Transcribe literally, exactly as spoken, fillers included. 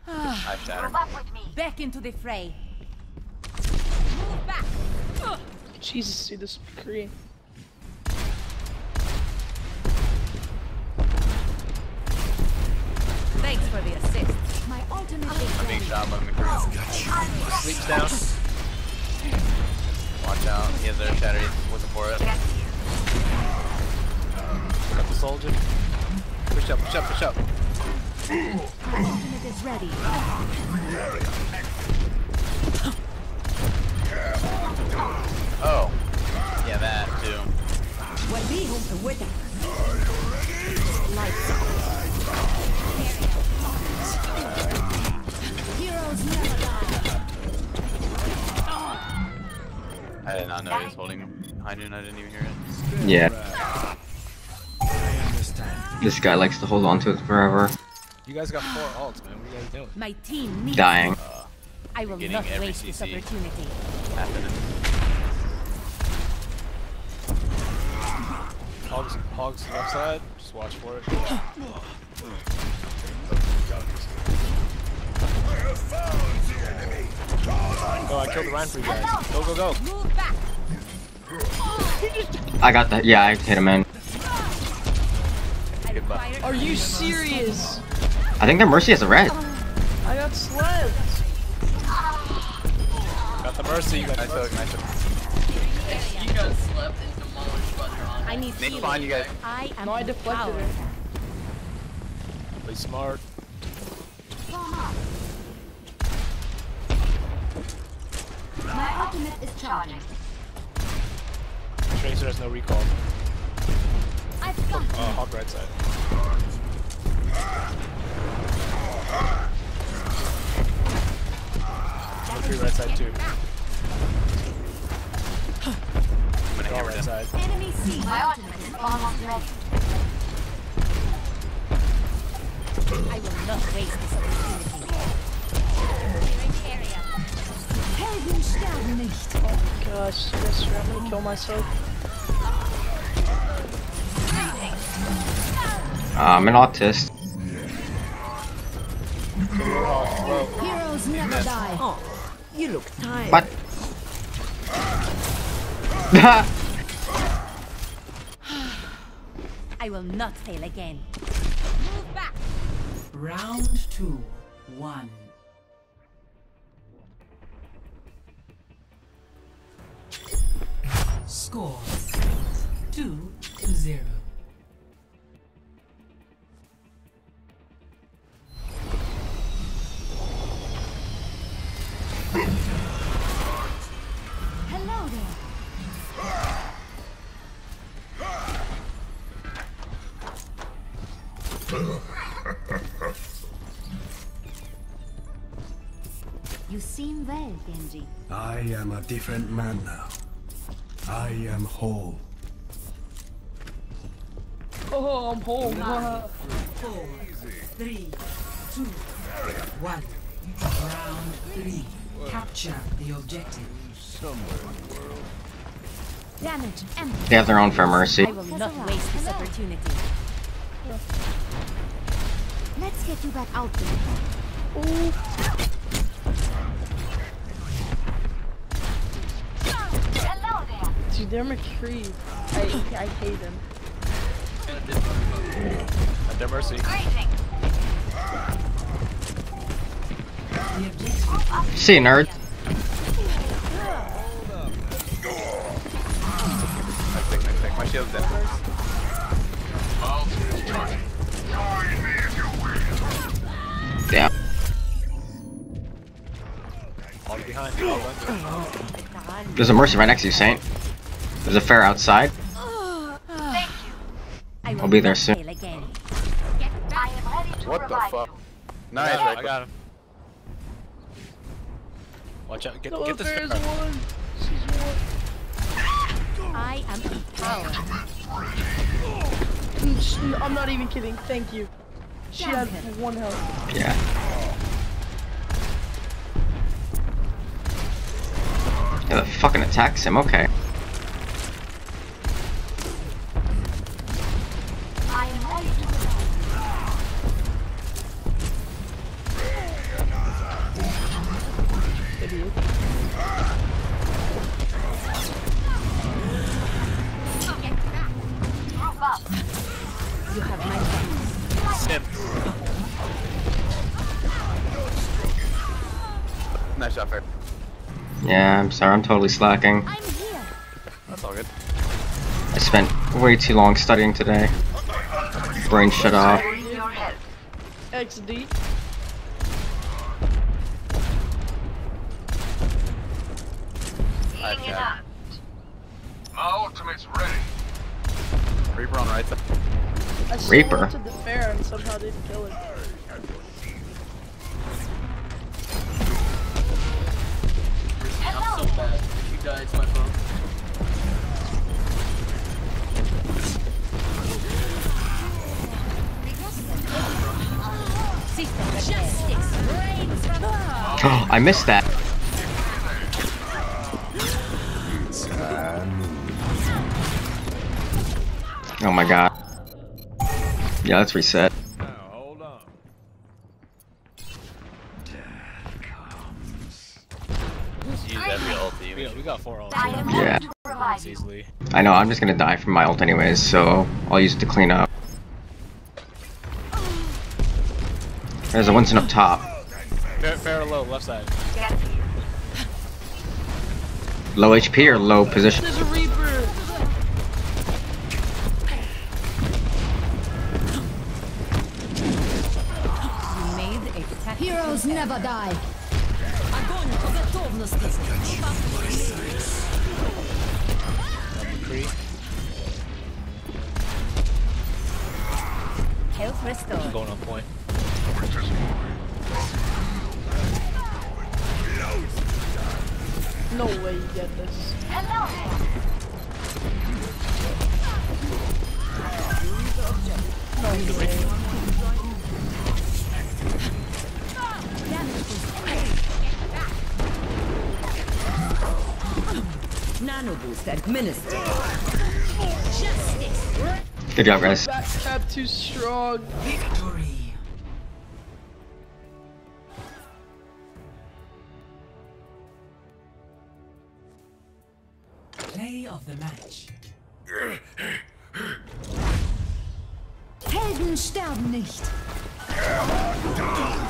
I shatter. Back into the fray. Move back. Jesus, dude, this would be Korean. Thanks for the assist. My ultimate is I'm being shot by McCree. Sleeps down. Watch out. He has their shatter. He's looking for it. Got the soldier. Push up, push up, push up. My ultimate is ready. Oh. Yeah, that too. Lights out. Heroes never die. I did not know he was holding high noon. I didn't even hear it. Yeah. This guy likes to hold on to it forever. You guys got four ults, man. What are you guys doing? My team needs Dying. Uh, I will getting not every waste C this C. opportunity. Happening. Hogs, hogs left side. Just watch for it. Oh, I killed the Ryan for you guys. Go, go, go. Move back. I got that. Yeah, I hit him in. I require Are you serious? I think their Mercy has a red. I got slept. Got the mercy. You got Nice hook, nice hook. You got slept and demolished by their on. I need Nick, healing. find you guys. I am No, I deflected empowered. it. Play smart. My ultimate is charging. Tracer has no recall. I've got Uh, hog right side. Mercury right side too. I'm gonna They're all hammer right down. side. enemy C. My ultimate is almost ready. I will not waste this opportunity. Clearing area. Helden sterben nicht. Oh gosh, yes, sir, I'm gonna kill myself. Uh, I'm an autist. Heroes never die. Oh, you look tired. What? I will not fail again. Move back. Round two, one. Score two to zero. Hello there. You seem well, Genji. I am a different man now. I am whole. Oh, I'm home. Five, four, three, two, one. Round three. Capture the objective. Damage and They have their own for Mercy. I will not waste this opportunity. Let's get you back out there. Dude, they're McCree. I, I hate them. At their mercy. The objective. See, nerd. Nice pick, nice pick. My shield's dead. Yeah. Hog behind. Hog under. There's a Mercy right next to you, Saint. There's a fair outside. I will I'll be there not soon. fail again. What the fuck? Nice, I got him, I right? got him. Watch out. Get, No, get this there's fair. one. She's one. I am empowered. Mm, sh- I'm not even kidding. Thank you. She had one health. Yeah. Yeah, that fucking attacks him. Okay. Nice shot, fair. Yeah, I'm sorry, I'm totally slacking. I'm here. That's all good. I spent way too long studying today. Brain shut off. X D. Alright, Chad. My ultimate's ready. Reaper on right side. I stole Reaper. it to the fair and somehow didn't kill it. I'm so bad. If you die, it's my fault. I missed that. Oh my god. Yeah, let's reset. Now, hold on. Just use every ulti. We got, we got four ults. Yeah. It's easily. I know, I'm just gonna die from my ult anyways, so I'll use it to clean up. There's a Winston up top. Fair, fair low, left side. Low H P or low position? There's a Reaper! You made a tactical Heroes never die. Огонь по готовности. Health restored. Going on point. No way you get this. No way. Nano boost administered. Good job, guys. Back tap too strong. Victory. Play of the match. Helden sterben nicht.